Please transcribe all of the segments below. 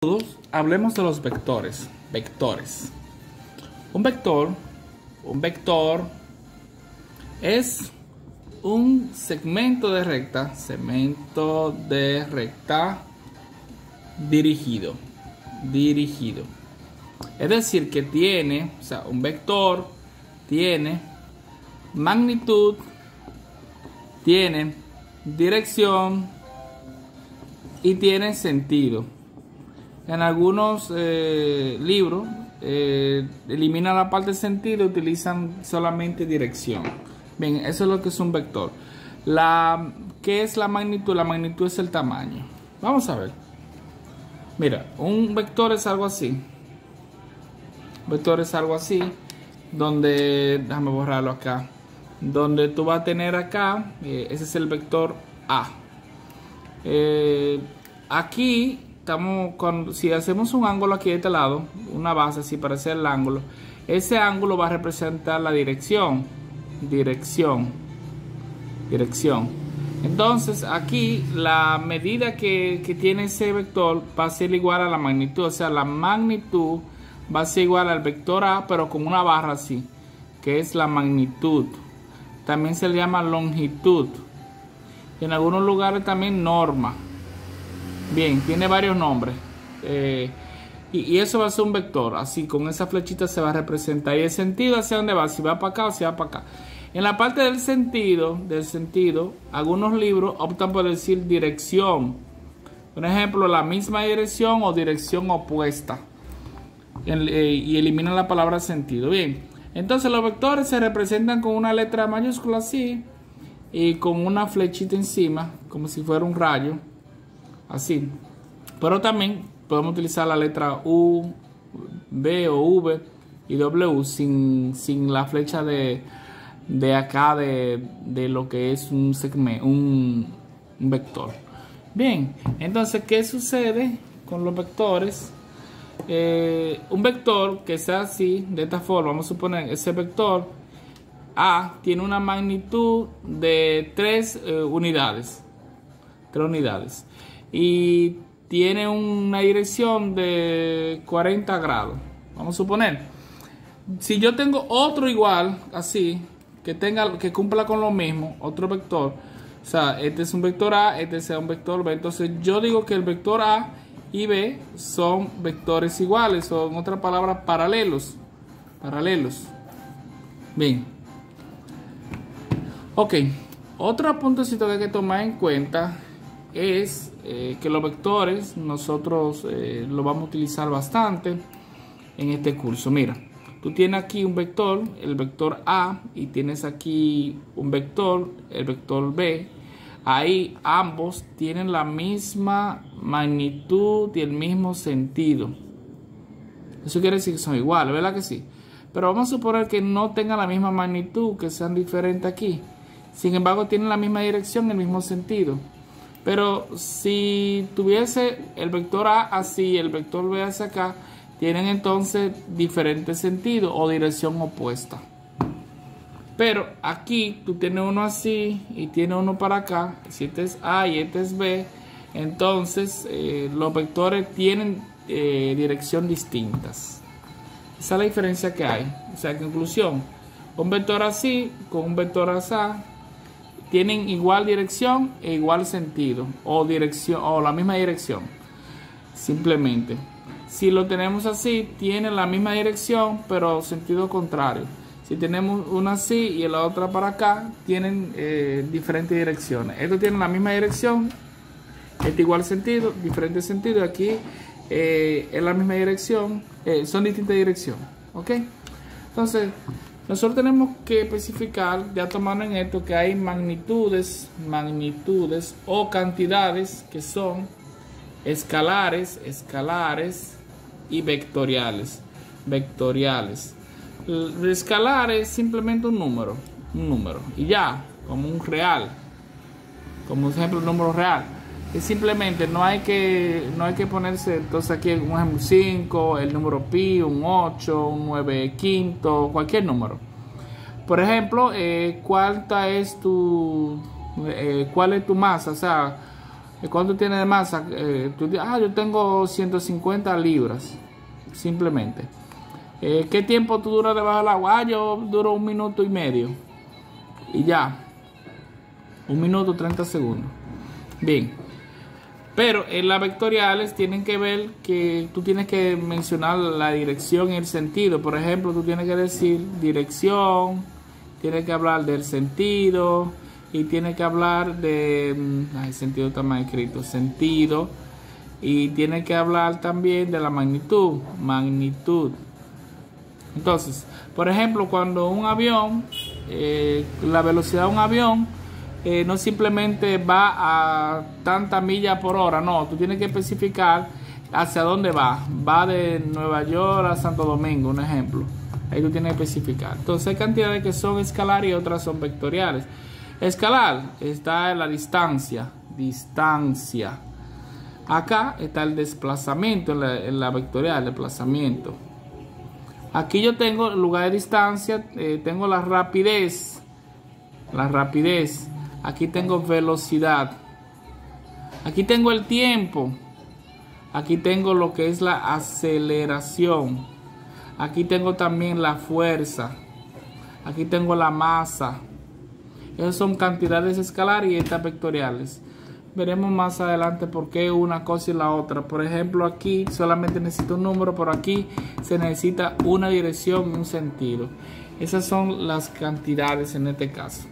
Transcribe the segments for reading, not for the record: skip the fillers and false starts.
Hablemos de los vectores. Vectores. Un vector es un segmento de recta dirigido. Es decir, que tiene, un vector tiene magnitud, tiene dirección y tiene sentido. En algunos libros eliminan la parte de sentido y utilizan solamente dirección. Bien, eso es lo que es un vector. ¿Qué es la magnitud? La magnitud es el tamaño. Vamos a ver. Mira, un vector es algo así. Donde, déjame borrarlo acá. Donde tú vas a tener acá, ese es el vector A. Aquí estamos si hacemos un ángulo aquí de este lado, una base así para hacer el ángulo, ese ángulo va a representar la dirección. Entonces aquí la medida que tiene ese vector va a ser igual a la magnitud, o sea, la magnitud va a ser igual al vector A, pero con una barra así, que es la magnitud. También se le llama longitud. En algunos lugares también norma. Bien, tiene varios nombres. Y eso va a ser un vector. Así, con esa flechita se va a representar. Y el sentido, ¿hacia dónde va? Si va para acá o si va para acá. En la parte del sentido, algunos libros optan por decir dirección. Por ejemplo, la misma dirección o dirección opuesta. Y eliminan la palabra sentido. Bien, entonces los vectores se representan con una letra mayúscula así. Y con una flechita encima, como si fuera un rayo. Así. Pero también podemos utilizar la letra U, B o V y W sin la flecha de acá de lo que es un segmento, un vector. Bien, entonces, ¿qué sucede con los vectores? Un vector que sea así, de esta forma, vamos a suponer ese vector A tiene una magnitud de 3 unidades. Y tiene una dirección de 40 grados. Vamos a suponer. Si yo tengo otro igual, así, que cumpla con lo mismo, otro vector. O sea, este es un vector A, este sea un vector B. Entonces yo digo que el vector A y B son vectores iguales, o en otra palabra, paralelos. Bien. Ok. Otro puntocito que hay que tomar en cuenta es que los vectores nosotros lo vamos a utilizar bastante en este curso. Mira, tú tienes aquí un vector, el vector A, y tienes aquí un vector, el vector B. Ahí ambos tienen la misma magnitud y el mismo sentido. Eso quiere decir que son iguales, ¿verdad que sí? Pero vamos a suponer que no tengan la misma magnitud, que sean diferentes aquí. Sin embargo, tienen la misma dirección, el mismo sentido. Pero si tuviese el vector A así, el vector B hacia acá, tienen entonces diferentes sentidos o dirección opuesta. Pero aquí tú tienes uno así y tienes uno para acá. Si este es A y este es B, entonces los vectores tienen dirección distintas. Esa es la diferencia que hay. O sea, en conclusión, un vector así con un vector así tienen igual dirección e igual sentido, o la misma dirección. Simplemente, si lo tenemos así, tiene la misma dirección pero sentido contrario. Si tenemos una así y la otra para acá, tienen diferentes direcciones. Estos tienen la misma dirección, este igual sentido, diferente sentido. Aquí es la misma dirección, son distintas direcciones. ¿Ok? Entonces, nosotros tenemos que especificar, ya tomando en esto, que hay magnitudes o cantidades que son escalares y vectoriales. El escalar es simplemente un número y ya, como un real, como ejemplo un número real. Es simplemente no hay que ponerse, entonces aquí un ejemplo 5, el número pi, un 8, un 9 quinto, cualquier número. Por ejemplo, ¿cuál es tu masa? O sea, ¿Cuánto tienes de masa? Yo tengo 150 libras, simplemente. ¿Qué tiempo tú duras debajo del agua? Yo duro 1 minuto y medio. Y ya. 1 minuto 30 segundos. Bien. Pero en las vectoriales tienen que ver que tú tienes que mencionar la dirección y el sentido. Por ejemplo, tú tienes que decir dirección, tienes que hablar del sentido y tienes que hablar de... el sentido está mal escrito. Sentido. Y tienes que hablar también de la magnitud. Magnitud. Entonces, por ejemplo, cuando un avión, la velocidad de un avión no simplemente va a tanta milla por hora, no, tú tienes que especificar hacia dónde va. Va de Nueva York a Santo Domingo, un ejemplo. Ahí tú tienes que especificar. Entonces hay cantidades que son escalares y otras son vectoriales. Escalar está en la distancia. Distancia. Acá está el desplazamiento en la vectorial, desplazamiento. Aquí yo tengo en lugar de distancia, tengo la rapidez. La rapidez. Aquí tengo velocidad. Aquí tengo el tiempo. Aquí tengo lo que es la aceleración. Aquí tengo también la fuerza. Aquí tengo la masa. Esas son cantidades escalares y estas vectoriales. Veremos más adelante por qué una cosa y la otra. Por ejemplo, aquí solamente necesito un número, por aquí se necesita una dirección y un sentido. Esas son las cantidades en este caso.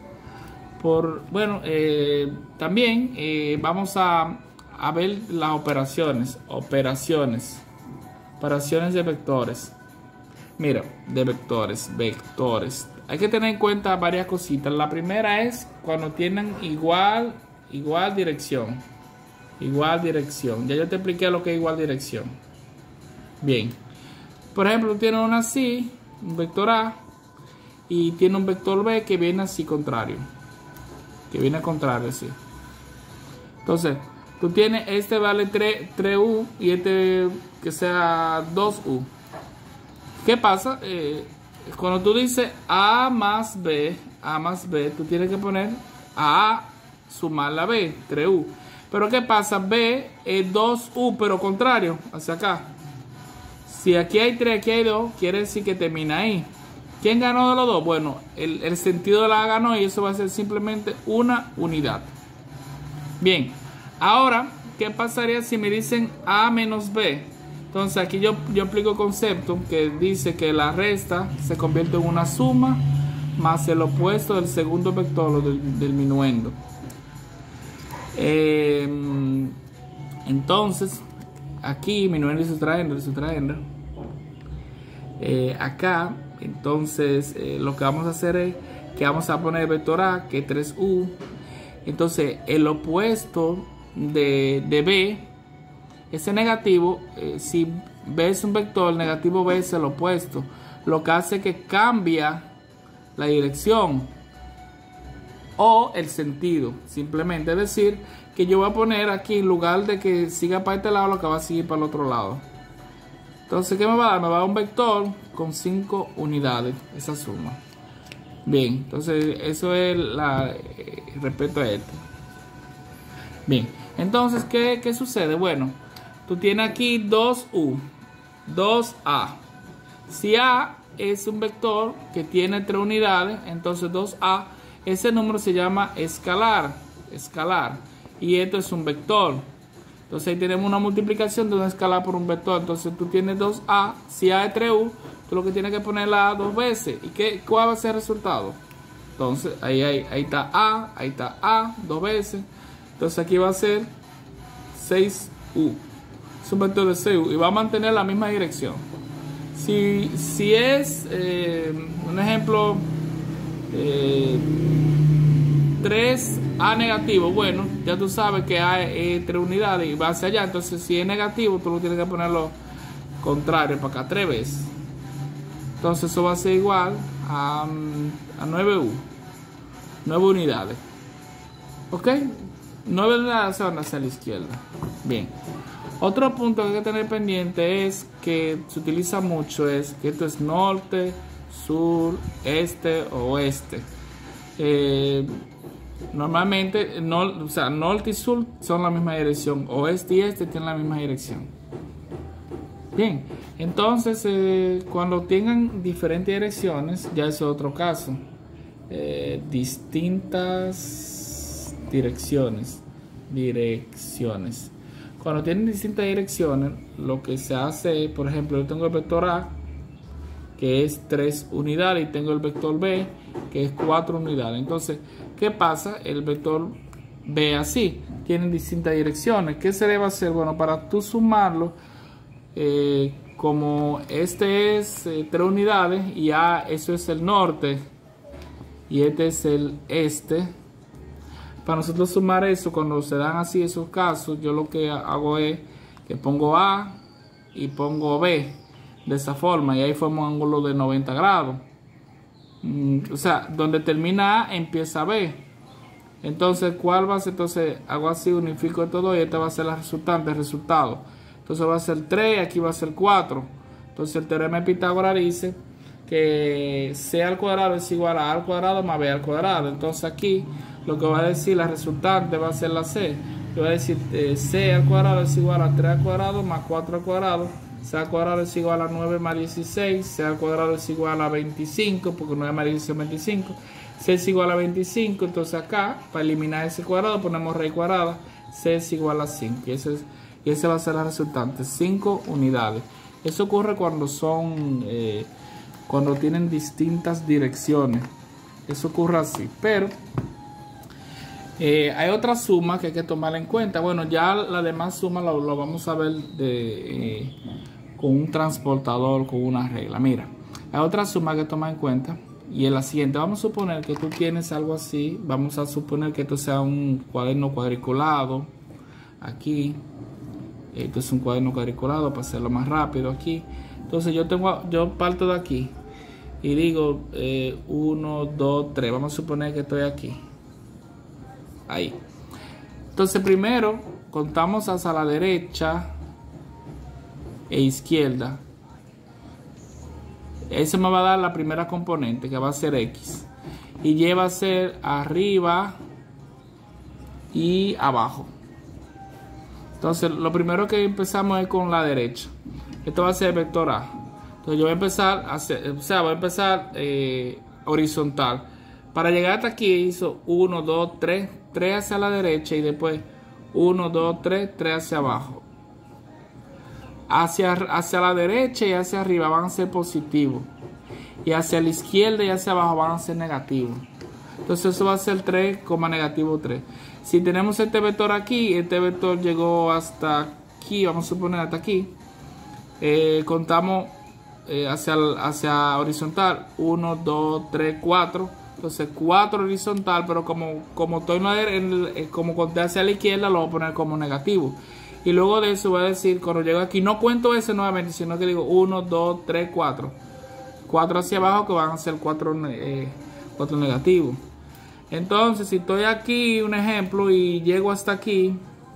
También vamos a ver las operaciones. Operaciones de vectores. Mira, de vectores. Hay que tener en cuenta varias cositas. La primera es cuando tienen igual dirección. Igual dirección. Ya yo te expliqué lo que es igual dirección. Bien. Por ejemplo, tiene una así, un vector A, y tiene un vector B que viene así contrario. Que viene contrario, así. Entonces, tú tienes este vale 3U y este que sea 2U. ¿Qué pasa? Cuando tú dices A más B, tú tienes que poner A sumar la B, 3U. Pero ¿qué pasa? B es 2U, pero contrario, hacia acá. Si aquí hay 3, aquí hay 2, quiere decir que termina ahí. ¿Quién ganó de los dos? Bueno, el sentido de la A ganó y eso va a ser simplemente una unidad. Bien, ahora, ¿qué pasaría si me dicen A menos B? Entonces aquí yo explico el concepto que dice que la resta se convierte en una suma más el opuesto del segundo vector del minuendo. Entonces, aquí minuendo y subtrayendo. Acá, entonces, lo que vamos a hacer es que vamos a poner el vector A, que es 3U. Entonces, el opuesto de B, ese negativo, si B es un vector, el negativo B es el opuesto. Lo que hace que cambia la dirección o el sentido. Simplemente es decir, que yo voy a poner aquí, en lugar de que siga para este lado, lo que va a seguir para el otro lado. Entonces, ¿qué me va a dar? Me va a dar un vector con 5 unidades, esa suma. Bien, entonces eso es respecto a esto. Bien, entonces, ¿qué sucede? Bueno, tú tienes aquí 2U, 2A. Si A es un vector que tiene 3 unidades, entonces 2A, ese número se llama escalar. Y esto es un vector. Entonces ahí tenemos una multiplicación de una escalar por un vector. Entonces tú tienes 2A, si A es 3U, tú lo que tienes que poner la A 2 veces. ¿Y cuál va a ser el resultado? Entonces ahí está A 2 veces. Entonces aquí va a ser 6U. Es un vector de 6U y va a mantener la misma dirección. Si es, un ejemplo, 3A negativo, bueno, ya tú sabes que A es 3 unidades y va hacia allá. Entonces si es negativo, tú lo tienes que ponerlo contrario para acá 3 veces. Entonces eso va a ser igual a 9U, 9 unidades. ¿Ok? 9 unidades se van hacia la izquierda. Bien. Otro punto que hay que tener pendiente es que se utiliza mucho, es que esto es norte, sur, este, oeste. Normalmente, o sea, norte y sur son la misma dirección. Oeste y este tienen la misma dirección. Bien, entonces cuando tengan diferentes direcciones, ya es otro caso. Distintas direcciones. Cuando tienen distintas direcciones, lo que se hace, por ejemplo, yo tengo el vector A, que es 3 unidades, y tengo el vector B, que es 4 unidades. Entonces, ¿qué pasa? El vector B así, tienen distintas direcciones. ¿Qué se debe hacer? Bueno, para tú sumarlo, como este es 3 unidades, y A, eso es el norte, y este es el este. Para nosotros sumar eso, cuando se dan así esos casos, yo lo que hago es que pongo A y pongo B de esa forma, y ahí formo un ángulo de 90 grados. O sea, donde termina A empieza B. Entonces, ¿cuál va a ser? Entonces, hago así, unifico todo, y esta va a ser la resultante, el resultado. Entonces va a ser 3, aquí va a ser 4. Entonces el teorema de Pitágoras dice que C al cuadrado es igual a A al cuadrado más B al cuadrado. Entonces aquí lo que va a decir la resultante va a ser la C. Le va a decir C al cuadrado es igual a 3 al cuadrado más 4 al cuadrado. C al cuadrado es igual a 9 más 16. C al cuadrado es igual a 25, porque 9 más 16 es 25. C es igual a 25. Entonces acá, para eliminar ese cuadrado, ponemos raíz cuadrada. C es igual a 5. Y esa va a ser la resultante, 5 unidades. Eso ocurre cuando cuando tienen distintas direcciones. Eso ocurre así. Pero hay otra suma que hay que tomar en cuenta. Bueno, ya la demás suma lo vamos a ver con un transportador, con una regla. Mira, hay otra suma que tomar en cuenta. Y es la siguiente. Vamos a suponer que tú tienes algo así. Vamos a suponer que esto sea un cuaderno cuadriculado. Aquí. Esto es un cuaderno cuadriculado para hacerlo más rápido aquí. Entonces yo parto de aquí y digo 1, 2, 3. Vamos a suponer que estoy aquí. Ahí. Entonces primero contamos hacia la derecha e izquierda. Eso me va a dar la primera componente, que va a ser X. Y Y va a ser arriba y abajo. Entonces lo primero que empezamos es con la derecha. Esto va a ser el vector A. Entonces yo voy a empezar horizontal. Para llegar hasta aquí hizo 1, 2, 3, 3 hacia la derecha y después 1, 2, 3, 3 hacia abajo. Hacia la derecha y hacia arriba van a ser positivos. Y hacia la izquierda y hacia abajo van a ser negativos. Entonces eso va a ser 3, negativo 3. Si tenemos este vector aquí, este vector llegó hasta aquí, vamos a suponer hasta aquí. Contamos hacia horizontal 1, 2, 3, 4. Entonces 4 horizontal, pero como estoy como conté hacia la izquierda, lo voy a poner como negativo. Y luego de eso voy a decir, cuando llego aquí, no cuento ese nuevamente, sino que digo 1, 2, 3, 4. 4 hacia abajo, que van a ser 4 negativos. Entonces, si estoy aquí, un ejemplo, y llego hasta aquí,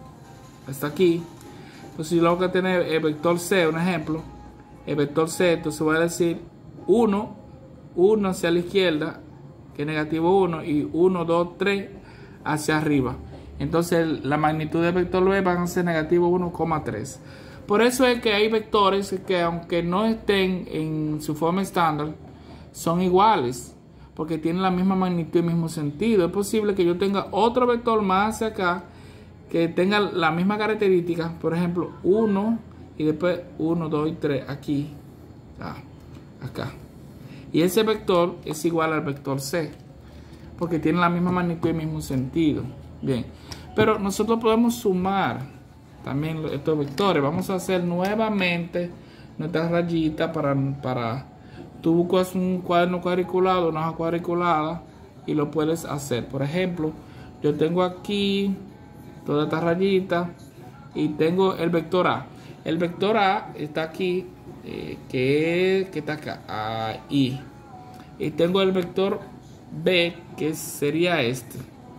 pues si luego que tiene el vector C, un ejemplo, el vector C, entonces voy a decir 1 hacia la izquierda, que es negativo 1, y 1, 2, 3 hacia arriba. Entonces la magnitud del vector B van a ser negativo 1,3. Por eso es que hay vectores que, aunque no estén en su forma estándar, son iguales, porque tienen la misma magnitud y el mismo sentido. Es posible que yo tenga otro vector más hacia acá que tenga la misma característica, por ejemplo 1 y después 1, 2 y 3 aquí, acá. Y ese vector es igual al vector C, porque tiene la misma magnitud y el mismo sentido. Bien, pero nosotros podemos sumar también estos vectores. Vamos a hacer nuevamente nuestra rayita para tú buscas un cuaderno cuadriculado, una hoja cuadriculada, y lo puedes hacer. Por ejemplo, yo tengo aquí toda esta rayita y tengo el vector A. El vector A está aquí, que está acá, ahí. Y tengo el vector B, que sería este.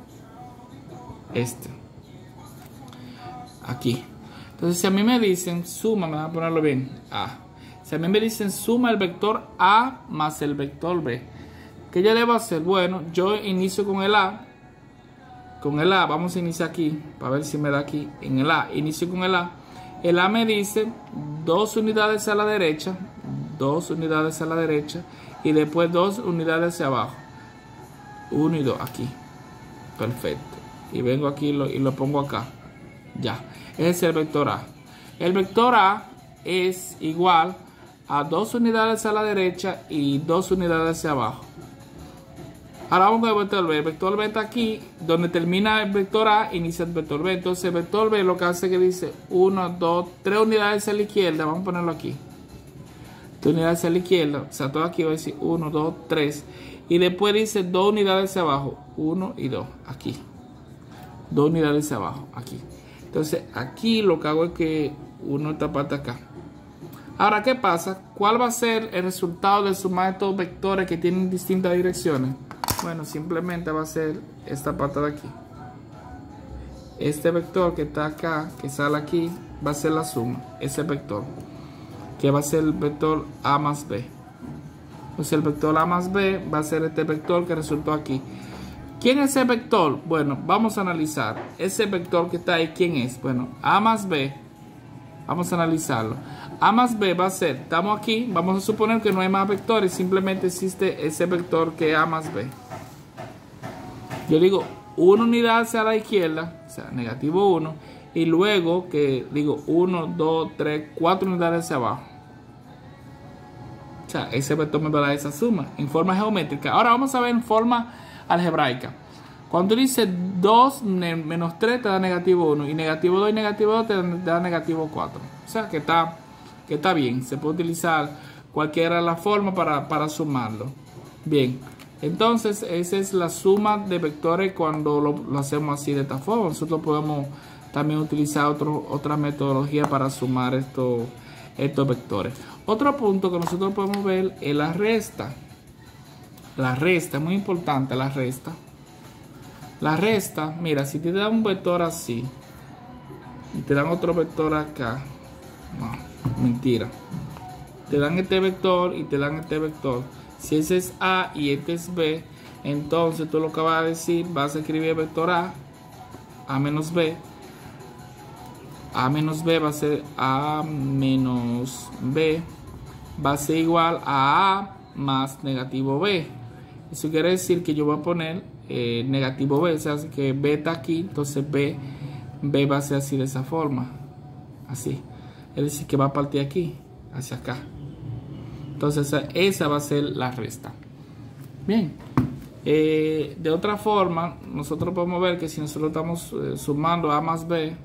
Aquí. Entonces, si a mí me dicen suma, me van a ponerlo bien, A. Si a mí me dicen suma el vector A más el vector B, ¿qué yo debo hacer? Bueno, yo inicio con el A con el A, vamos a iniciar aquí, para ver si me da aquí, en el A, inicio con el A. El A me dice 2 unidades a la derecha, 2 unidades a la derecha, y después 2 unidades hacia abajo, 1 y 2, aquí, perfecto, y vengo aquí y lo pongo acá, ya, ese es el vector A. El vector A es igual a 2 unidades a la derecha y 2 unidades hacia abajo. Ahora vamos con el vector B. El vector B está aquí, donde termina el vector A, inicia el vector B. Entonces el vector B lo que hace es que dice 1, 2, 3 unidades a la izquierda. Vamos a ponerlo aquí. 3 unidades a la izquierda. O sea, todo aquí va a decir 1, 2, 3. Y después dice 2 unidades hacia abajo. 1 y 2. Aquí. 2 unidades hacia abajo. Aquí. Entonces aquí lo que hago es que uno esta parte acá. Ahora, ¿qué pasa? ¿Cuál va a ser el resultado de sumar estos vectores que tienen distintas direcciones? Bueno, simplemente va a ser esta parte de aquí. Este vector que está acá, que sale aquí, va a ser la suma. Ese vector, que va a ser el vector A más B. Entonces el vector A más B va a ser este vector que resultó aquí. ¿Quién es ese vector? Bueno, vamos a analizar. Ese vector que está ahí, ¿quién es? Bueno, A más B. Vamos a analizarlo. A más B va a ser, estamos aquí, vamos a suponer que no hay más vectores, simplemente existe ese vector que es A más B. Yo digo 1 unidad hacia la izquierda, o sea, negativo 1, y luego que digo 1, 2, 3, 4 unidades hacia abajo. O sea, ese vector me va a dar esa suma en forma geométrica. Ahora vamos a ver en forma algebraica. Cuando dice 2 menos 3 te da negativo 1, y negativo 2 y negativo 2 te da negativo 4. O sea, que está bien, se puede utilizar cualquiera de las formas para sumarlo. Bien, entonces esa es la suma de vectores cuando lo hacemos así de esta forma. Nosotros podemos también utilizar otra metodología para sumar estos vectores. Otro punto que nosotros podemos ver es la resta. La resta es muy importante, la resta. La resta, mira, si te dan un vector así y te dan otro vector acá, no, mentira, te dan este vector y te dan este vector. Si ese es A y este es B, entonces tú lo que vas a decir, vas a escribir el vector A menos B. A menos B va a ser A menos B, va a ser igual a A más negativo B. Eso quiere decir que yo voy a poner negativo B, o sea que B está aquí, entonces B va a ser así, de esa forma, así, es decir que va a partir aquí hacia acá. Entonces esa va a ser la resta. Bien, de otra forma nosotros podemos ver que si nosotros estamos sumando A más B,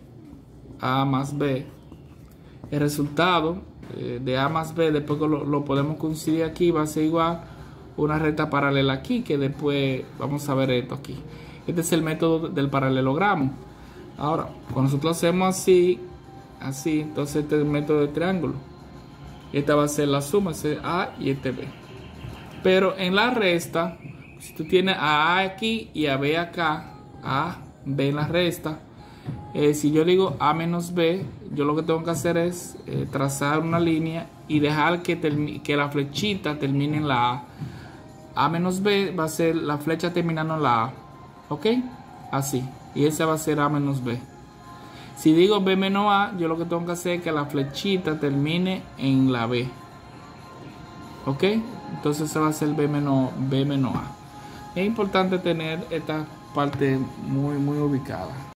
el resultado de A más B, después que lo podemos coincidir aquí, va a ser igual una recta paralela aquí, que después vamos a ver esto aquí. Este es el método del paralelogramo. Ahora, cuando nosotros hacemos así, entonces este es el método de triángulo. Esta va a ser la suma, este A y este B. Pero en la resta, si tú tienes a A aquí y a B acá, A, B en la resta, si yo digo A menos B, yo lo que tengo que hacer es trazar una línea y dejar que la flechita termine en la A. A menos B va a ser la flecha terminando en la A. ¿Ok? Así. Y esa va a ser A menos B. Si digo B menos A, yo lo que tengo que hacer es que la flechita termine en la B. ¿Ok? Entonces esa va a ser B menos A. Es importante tener esta parte muy ubicada.